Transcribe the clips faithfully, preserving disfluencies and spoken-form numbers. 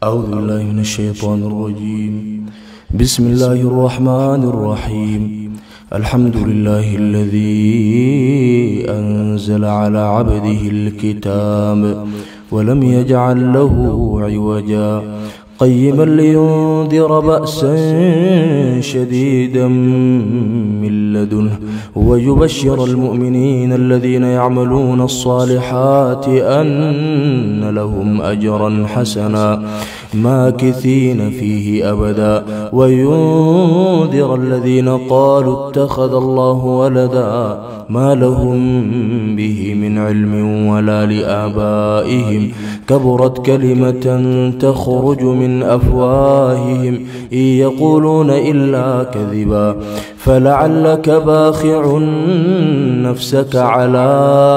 أعوذ بالله من الشيطان الرجيم. بسم الله الرحمن الرحيم. الحمد لله الذي أنزل على عبده الكتاب ولم يجعل له عوجا قيما لينذر بأسا شديدا من لدنه ويبشر المؤمنين الذين يعملون الصالحات أن لهم أجرا حسنا ماكثين فيه أبدا وينذر الذين قالوا اتخذ الله ولدا ما لهم به من علم ولا لآبائهم كبرت كلمة تخرج من أفواههم إن يقولون إلا كذبا فلعلك باخع نفسك على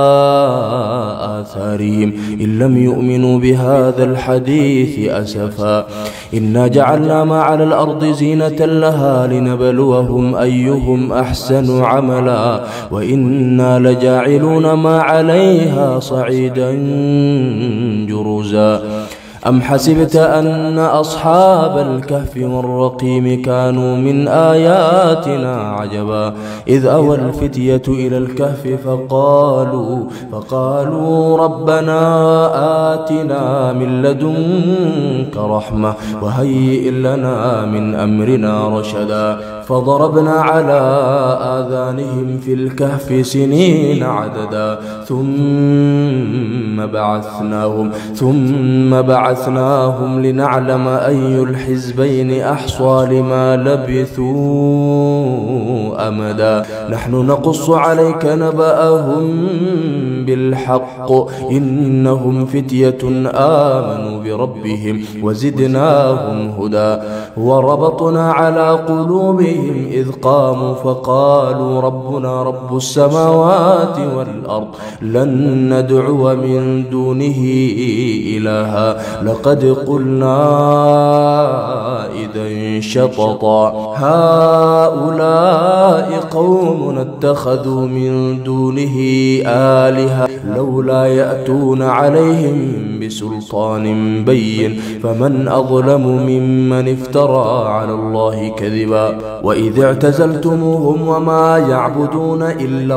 آثارهم إن لم يؤمنوا بهذا الحديث أسفا إنا جعلنا ما على الأرض زينة لها لنبلوهم أيهم أحسن عملا وإنا لجاعلون ما عليها صعيدا جرزا أم حسبت أن أصحاب الكهف والرقيم كانوا من آياتنا عجبا إذ أوى الفتية إلى الكهف فقالوا فقالوا ربنا آتنا من لدنك رحمة وهيئ لنا من أمرنا رشدا فضربنا على آذانهم في الكهف سنين عددا ثم بعثناهم ثم بعثناهم لنعلم أي الحزبين أحصى لما لبثوا أمدا نحن نقص عليك نبأهم بالحق إنهم فتية آمنوا بربهم وزدناهم هدى وربطنا على قلوبهم إذ قاموا فقالوا ربنا رب السماوات والأرض لن ندعو من دونه إلها لقد قلنا إذا شططا هؤلاء قوم اتخذوا من دونه آلهة لولا يأتون عليهم بسلطان بين فمن أظلم ممن افترى على الله كذبا وإذ اعتزلتموهم وما يعبدون إلا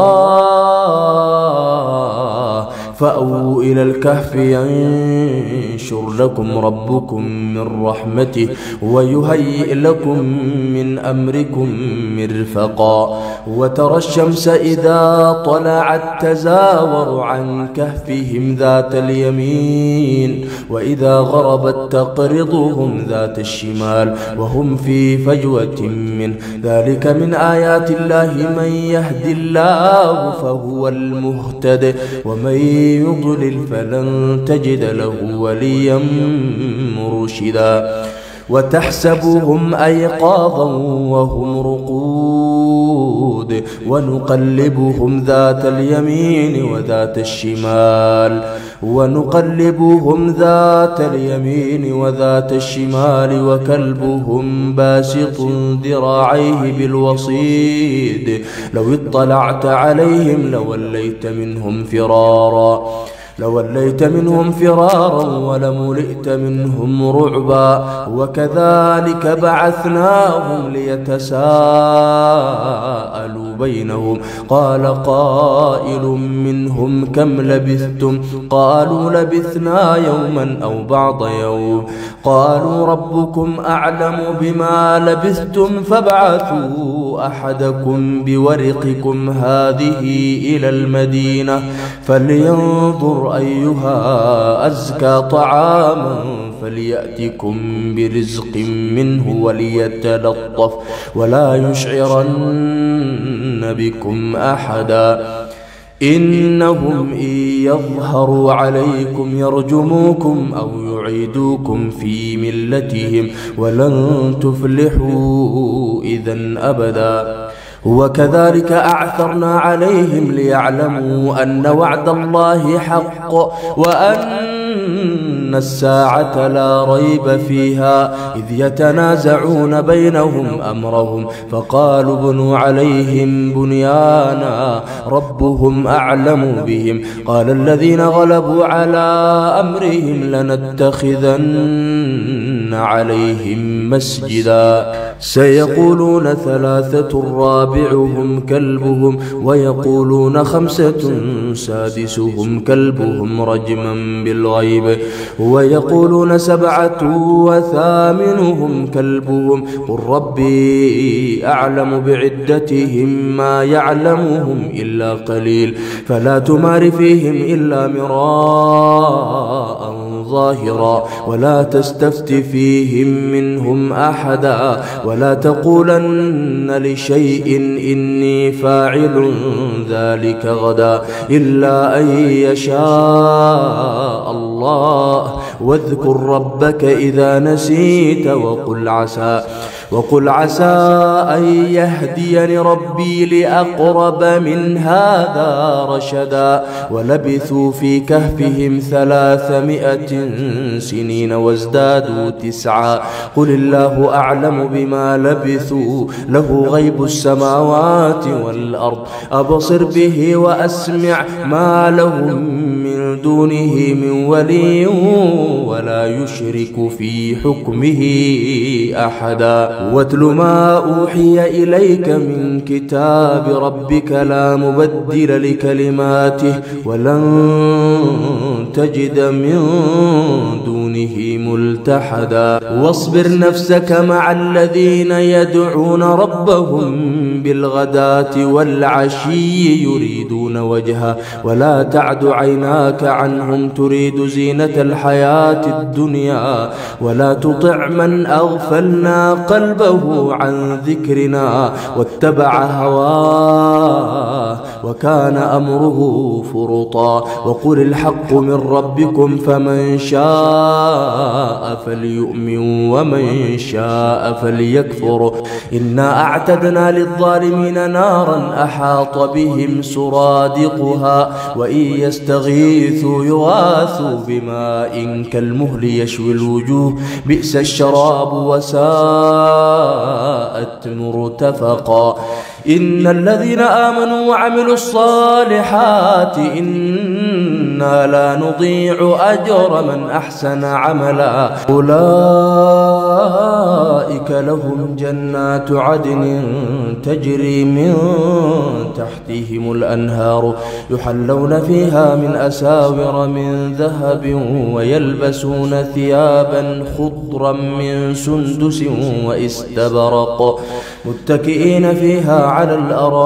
الله فأووا إلى الكهف ينشر لكم ربكم من رحمته ويهيئ لكم من أمركم مرفقا وترى الشمس إذا طلعت تزاور عن كهفهم ذات اليمين وإذا غربت تقرضهم ذات الشمال وهم في فجوة منه ذلك من آيات الله من يهد الله فهو المهتد ومن يضلل فلن تجد له وليا مرشدا وتحسبهم أيقاظا وهم رقود ونقلبهم ذات اليمين وذات الشمال ونقلبهم ذات اليمين وذات الشمال وكلبهم باسط ذراعيه بالوصيد لو اطلعت عليهم لوليت منهم فرارا لوليت منهم فرارا ولملئت منهم رعبا وكذلك بعثناهم ليتساءلوا بينهم قال قائل منهم كم لبثتم قالوا لبثنا يوما أو بعض يوم قالوا ربكم أعلم بما لبثتم فابعثوا أحدكم بورقكم هذه إلى المدينة فلينظر أيها أزكى طعاما فليأتكم برزق منه وليتلطف ولا يشعرن بكم أحدا إنهم إن يظهروا عليكم يرجموكم أو يعيدوكم في ملتهم ولن تفلحوا إذا أبدا وكذلك أعثرنا عليهم ليعلموا أن وعد الله حق وأن الساعة لا ريب فيها إذ يتنازعون بينهم أمرهم فقالوا بنوا عليهم بنيانا ربهم أعلم بهم قال الذين غلبوا على أمرهم لنتخذن عليهم مسجدا سيقولون ثلاثة رابعهم كلبهم ويقولون خمسة سادسهم كلبهم رجما بالغيب ويقولون سبعة وثامنهم كلبهم قل ربي أعلم بعدتهم ما يعلمهم إلا قليل فلا تمار فيهم إلا مراء ظاهرا ولا تستفت فيهم منهم أحدا ولا تقولن لشيء إني فاعل ذلك غدا إلا أن يشاء الله واذكر ربك إذا نسيت وقل عسى وقل عسى أن يهديني ربي لأقرب من هذا رشدا ولبثوا في كهفهم ثلاثمائة سنين وازدادوا تسعا قل الله أعلم بما لبثوا له غيب السماوات والأرض أبصر به وأسمع ما لهم من دونه من ولي ولا يشرك في حكمه أحدا واتل ما أوحي إليك من كتاب ربك لا مبدل لكلماته ولن تجد من دونه ملتحدا واصبر نفسك مع الذين يدعون ربهم بالغداة والعشي يريدون وجهه ولا تعد عيناك عنهم تريد زينة الحياة الدنيا ولا تطع من أغفلنا قلبه عن ذكرنا واتبع هواه وكان أمره فرطا وقل الحق من ربكم فمن شاء فليؤمن ومن شاء فليكفر إنا أعتدنا للظالمين نارا أحاط بهم سرادقها وإن يستغيثوا يغاثوا بماء كالمهل يشوي الوجوه بئس الشراب وساءت مرتفقا إن الذين آمنوا وعملوا الصالحات إنا لا نضيع أجر من أحسن عملا أولئك لهم جنات عدن تجري من تحتهم الأنهار يحلون فيها من أساور من ذهب ويلبسون ثيابا خضرا من سندس واستبرق متكئين فيها على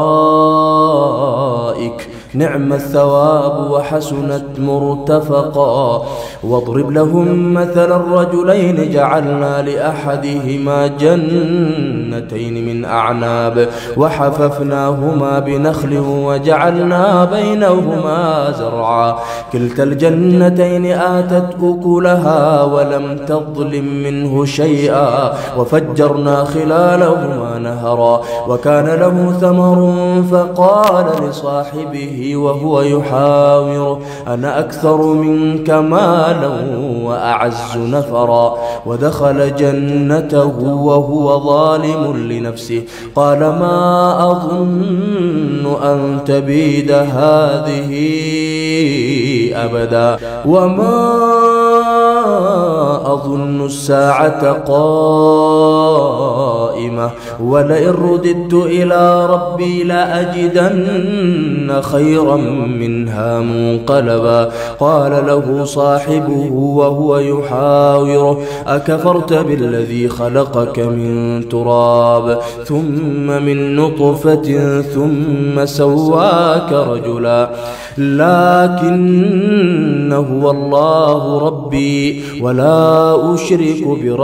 الأرائك نعم الثواب وحسنت مرتفقا واضرب لهم مثل الرجلين جعلنا لأحدهما جنتين من أعناب وحففناهما بنخل وجعلنا بينهما زرعا كلتا الجنتين آتت أكلها ولم تظلم منه شيئا وفجرنا خلالهما نهرا وكان له ثمر فقال لصاحبه وهو يحاوره أنا أكثر منك مالا وأعز نفرا ودخل جنته وهو ظالم لنفسه قال ما أظن أن تبيد هذه أبدا وما أظن الساعة قائمة ولئن رددت إلى ربي لأجدن خيرا منها منقلبا قال له صاحبه وهو يحاوره أكفرت بالذي خلقك من تراب ثم من نطفة ثم سواك رجلا لكن هو الله ربي ولا أشرك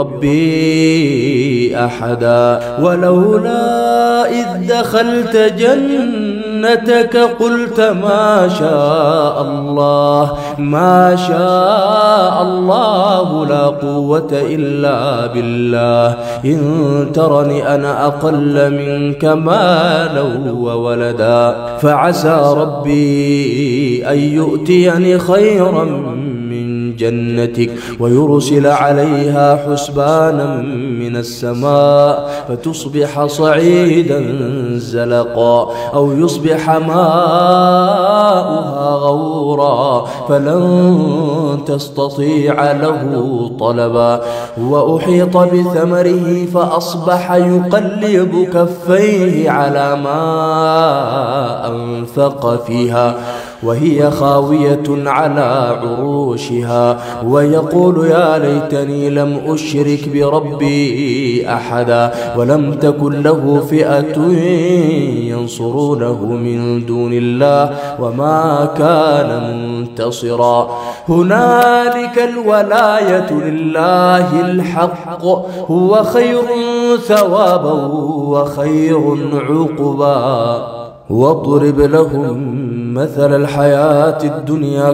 بربي أحدا ولولا إذ دخلت جنتك قلت ما شاء الله ما شاء الله لا قوة إلا بالله إن ترني أنا أقل منك مالا وولدا فعسى ربي أن يؤتيني خيرا من جنتك ويرسل عليها حسبانا من السماء فتصبح صعيدا زلقا أو يصبح ماؤها غورا فلن تستطيع له طلبا وأحيط بثمره فأصبح يقلب كفيه على ما أنفق فيها وهي خاوية على عروشها ويقول يا ليتني لم أشرك بربي أحدا ولم تكن له فئة ينصرونه من دون الله وما كان منتصرا هنالك الولاية لله الحق هو خير ثوابا وخير عقبا واضرب لهم مثل الحياة الدنيا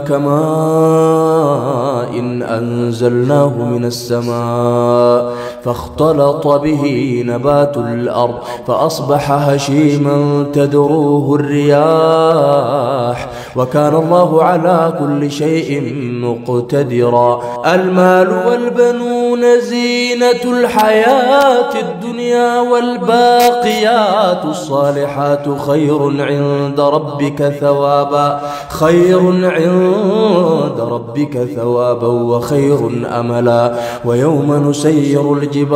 كماء إن أنزلناه من السماء فاختلط به نبات الأرض فأصبح هشيما تدروه الرياح وكان الله على كل شيء مقتدرا المال والبنون زينة الحياة الدنيا والباقيات الصالحات خير عند ربك ثوابا خير عند ربك ثوابا وخير أملا ويوم نسير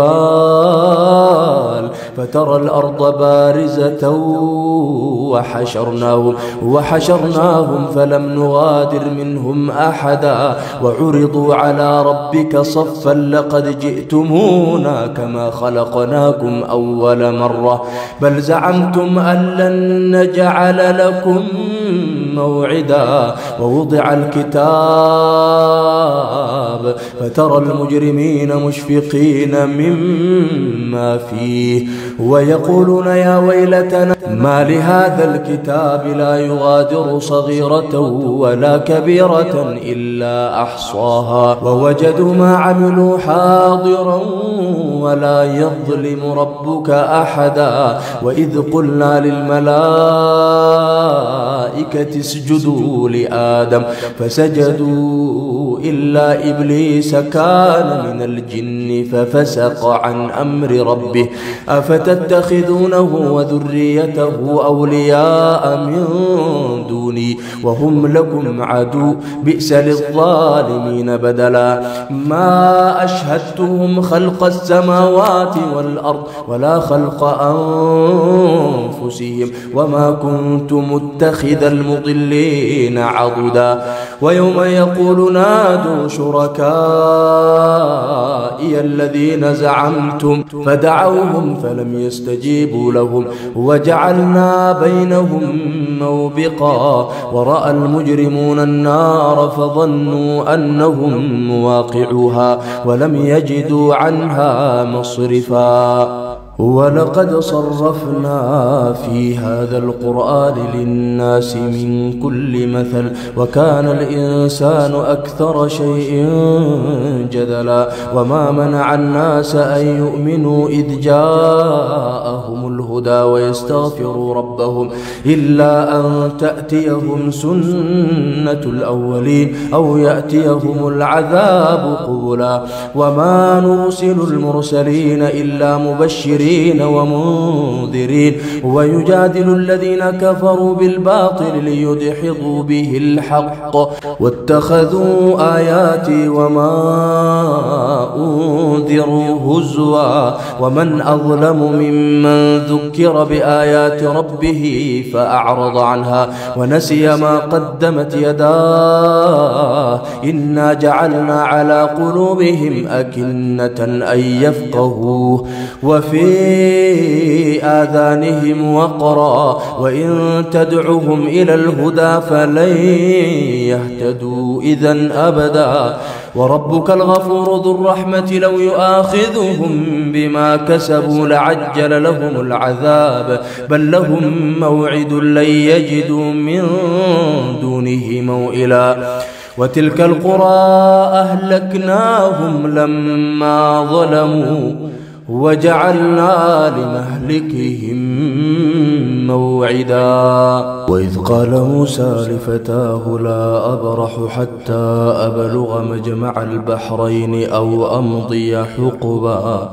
الجبال فترى الأرض بارزة وحشرناهم وحشرناهم فلم نغادر منهم أحدا وعرضوا على ربك صفا لقد جئتمونا كما خلقناكم أول مرة بل زعمتم أن لن نجعل لكم موعدا ووضع الكتاب فترى المجرمين مشفقين مما فيه ويقولون يا ويلتنا ما لهذا الكتاب لا يغادر صغيرة ولا كبيرة إلا أحصاها ووجدوا ما عملوا حاضرا ولا يظلم ربك أحدا وإذ قلنا للملائكة اسجدوا لآدم فسجدوا إلا إبليس كان من الجن ففسق عن أمر ربه أفتتخذونه وذريته أولياء من دوني وهم لكم عدو بئس للظالمين بدلا ما أشهدتهم خلق السماوات والأرض ولا خلق أنفسهم وما كنت متخذ المضلين عضدا ويوم يقول نادوا شركائي الذين زعمتم فدعوهم فلم يستجيبوا لهم وجعلنا بينهم موبقا ورأى المجرمون النار فظنوا أنهم مواقعوها ولم يجدوا عنها مصرفا ولقد صرفنا في هذا القرآن للناس من كل مثل وكان الإنسان أكثر شيء جدلا وما منع الناس أن يؤمنوا إذ جاءهم الهدى ويستغفروا ربهم إلا أن تأتيهم سنة الأولين أو يأتيهم العذاب قبلا وما نرسل المرسلين إلا مبشرين ومنذرين ويجادل الذين كفروا بالباطل ليدحضوا به الحق واتخذوا آياتي وما أنذروا هزوا ومن أظلم ممن ذكر بآيات ربه فأعرض عنها ونسي ما قدمت يداه إنا جعلنا على قلوبهم أكنة أن يفقهوه وفي آذانهم وقرا وإن تدعهم إلى الهدى فلن يهتدوا إذا أبدا وربك الغفور ذو الرحمة لو يؤاخذهم بما كسبوا لعجل لهم العذاب بل لهم موعد لن يجدوا من دونه موئلا وتلك القرى أهلكناهم لما ظلموا وجعلنا لمهلكهم موعدا. وإذ قال موسى لفتاه لا أبرح حتى أبلغ مجمع البحرين أو أمضي حقبا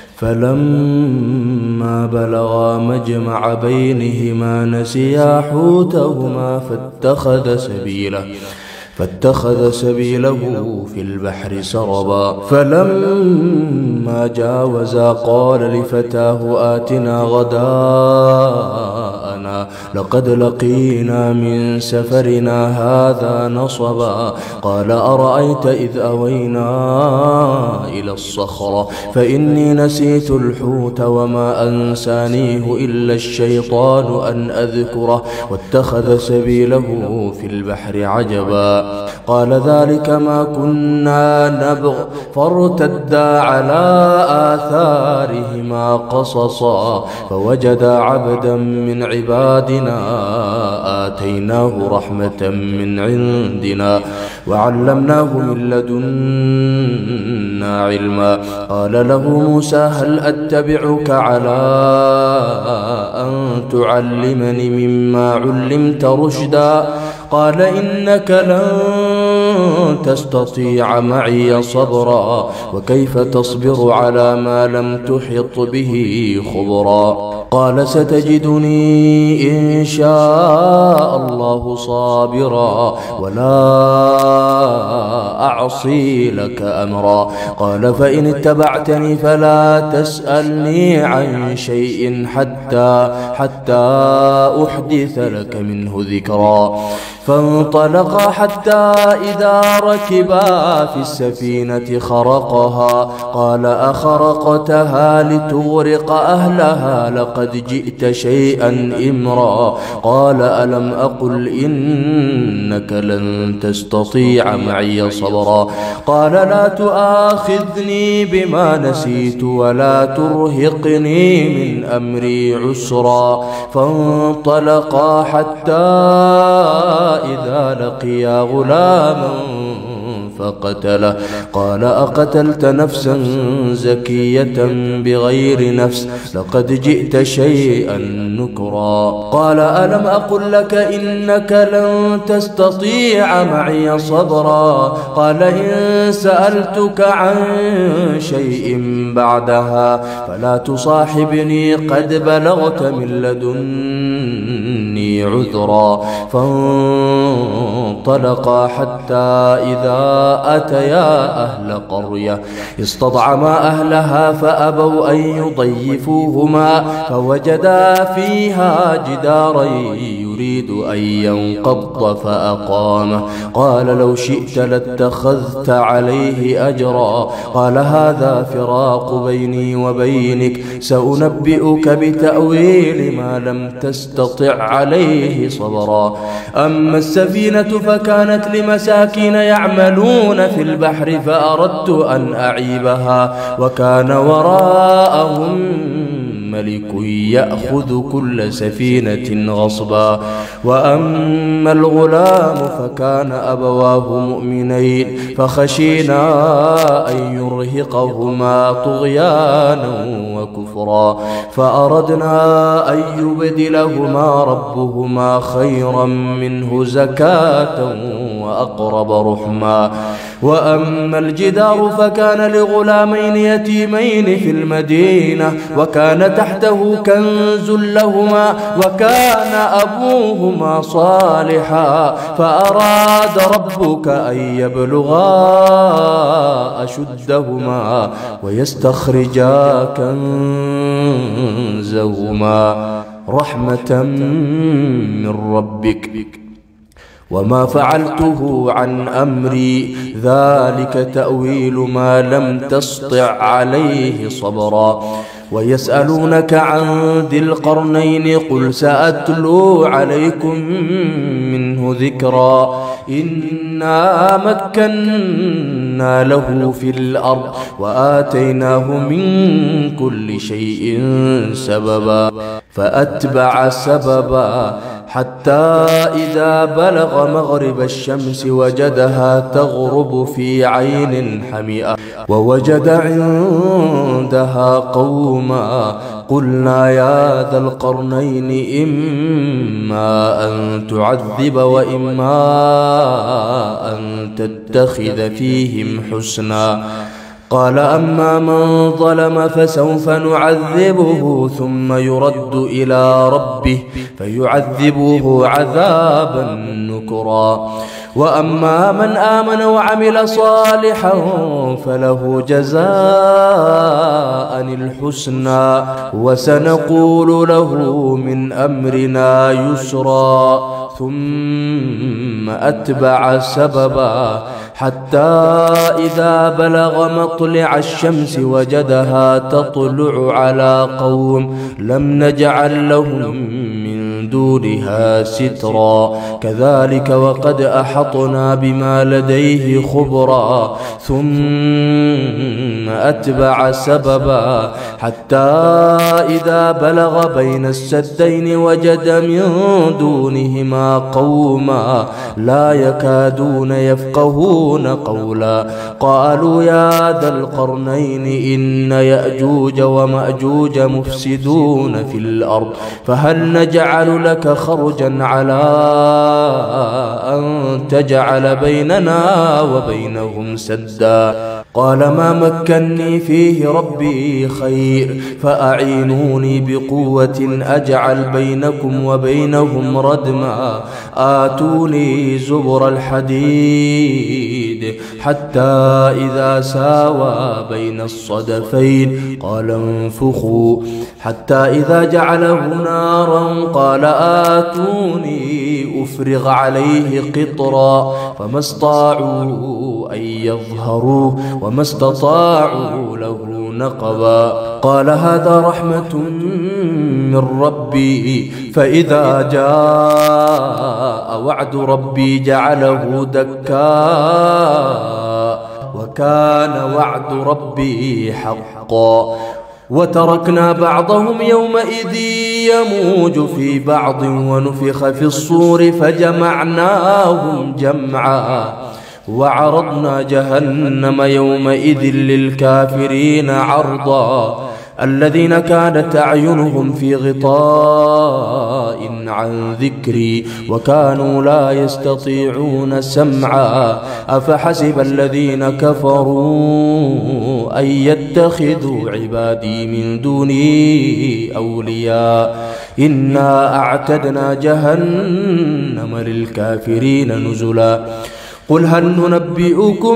فلما بلغا مجمع بينهما نسيا حوتهما فاتخذ سبيله فاتخذ سبيله في البحر سربا. فلما جاوزا قال لفتاه آتنا غداءنا لقد لقينا من سفرنا هذا نصبا. قال أرأيت إذ أوينا إلى الصخرة فإني نسيت الحوت وما أنسانيه إلا الشيطان أن أذكره واتخذ سبيله في البحر عجبا. قال ذلك ما كنا نبغ فارتدا على آثارهما قصصا فوجدا عبدا من عبادنا آتيناه رحمة من عندنا وعلمناه من لدنا علما. قال له موسى هل أتبعك على أن تعلمني مما علمت رشدا؟ قال إنك لن تستطيع معي صبرا وكيف تصبر على ما لم تحط به خبرا. قال ستجدني إن شاء الله صابرا ولا أعصي لك أمرا. قال فإن اتبعتني فلا تسألني عن شيء حتى حتى أحدث لك منه ذكرا. فانطلقا حتى إذا ركبا في السفينة خرقها قال أخرقتها لتغرق أهلها لقد جئت شيئا إمرا. قال ألم أقل إنك لن تستطيع معي صبرا. قال لا تؤاخذني بما نسيت ولا ترهقني من أمري عسرا. فانطلقا حتى إذا لقيا غلاما فقتله. قال أقتلت نفسا زكية بغير نفس لقد جئت شيئا نكرا. قال ألم أقل لك إنك لن تستطيع معي صبرا. قال إن سألتك عن شيء بعدها فلا تصاحبني قد بلغت من لدني عذرا. فانطلقا حتى إذا أتيا أهل قرية استطعما أهلها فأبوا أن يضيفوهما فوجدا فيها جدارا يريد أن ينقض فأقامه. قال لو شئت لاتخذت عليه أجرا. قال هذا فراق بيني وبينك سأنبئك بتأويل ما لم تستطع عليه صبرا. أما السفينة فكانت لمساكين يعملون في البحر فأردت أن أعيبها وكان وراءهم ملك يأخذ كل سفينة غصبا. وأما الغلام فكان أبواه مؤمنين فخشينا أن يرهقهما طغيانا وكفرا فأردنا أن يبدلهما ربهما خيرا منه زكاة وأقرب رحما. وأما الجدار فكان لغلامين يتيمين في المدينة وكان تحته كنز لهما وكان أبوهما صالحا فأراد ربك أن يبلغا أشدهما ويستخرجا كنزهما رحمة من ربك وما فعلته عن أمري ذلك تأويل ما لم تسطع عليه صبرا. ويسألونك عن ذي القرنين قل سأتلو عليكم منه ذكرا. إنا مكنا له في الأرض وآتيناه من كل شيء سببا فأتبع سببا حتى إذا بلغ مغرب الشمس وجدها تغرب في عين حمئة ووجد عندها قوما قلنا يا ذا القرنين إما أن تعذب وإما أن تتخذ فيهم حسنا قال أما من ظلم فسوف نعذبه ثم يرد إلى ربه فيعذبه عذابا نكرا وأما من آمن وعمل صالحا فله جزاء الحسنى وسنقول له من أمرنا يسرا ثم أتبع سببا حتى إذا بلغ مطلع الشمس وجدها تطلع على قوم لم نجعل لهم من دونها سترا كذلك وقد أحطنا بما لديه خبرا ثم أتبع سببا حتى إذا بلغ بين السدين وجد من دونهما قوما لا يكادون يفقهون قولا قالوا يا ذا القرنين إن يأجوج ومأجوج مفسدون في الأرض فهل نجعل لك خرجا على أن تجعل بيننا وبينهم سدا قال ما مكني فيه ربي خير فأعينوني بقوة أجعل بينكم وبينهم ردما آتوني زبر الحديد حتى إذا ساوى بين الصدفين قال انفخوا حتى إذا جعله نارا قال آتوني أفرغ عليه قطرا فما استطاعوا أن يظهروه وما استطاعوا له نقبا قال هذا رحمة من ربي فإذا جاء وعد ربي جعله دكا وكان وعد ربي حقا وتركنا بعضهم يومئذ يموج في بعض ونفخ في الصور فجمعناهم جمعا وعرضنا جهنم يومئذ للكافرين عرضا الذين كانت أعينهم في غطاء عن ذكري وكانوا لا يستطيعون سمعا أفحسب الذين كفروا أن يتخذوا عبادي من دوني أولياء إنا أعتدنا جهنم للكافرين نزلا قل هل ننبئكم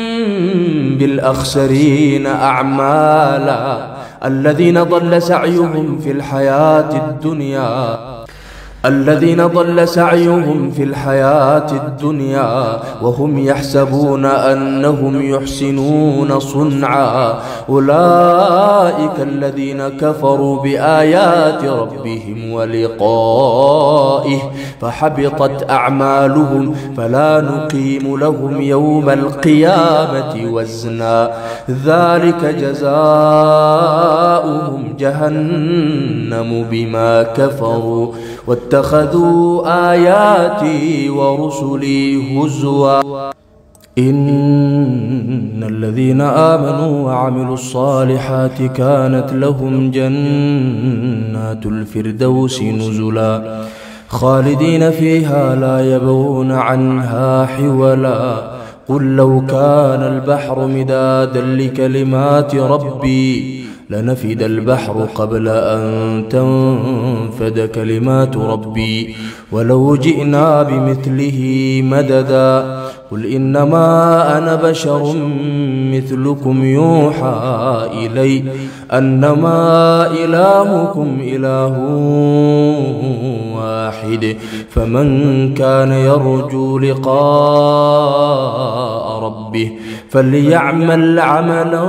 بالأخسرين أعمالا الذين ضل سعيهم في الحياة الدنيا الذين ضل سعيهم في الحياة الدنيا وهم يحسبون أنهم يحسنون صنعا أولئك الذين كفروا بآيات ربهم ولقائه فحبطت أعمالهم فلا نقيم لهم يوم القيامة وزنا ذلك جزاؤهم جهنم بما كفروا واتخذوا آياتي ورسلي هزوا إن الذين آمنوا وعملوا الصالحات كانت لهم جنات الفردوس نزلا خالدين فيها لا يبغون عنها حولا قل لو كان البحر مدادا لكلمات ربي لنفد البحر قبل أن تنفد كلمات ربي ولو جئنا بمثله مددا قل إنما أنا بشر مثلكم يوحى إلي أنما إلهكم إله واحد فمن كان يرجو لقاء ربه فليعمل عملا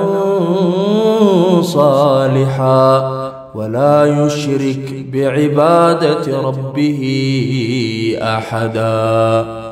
صالحا ولا يشرك بعبادة ربه أحدا.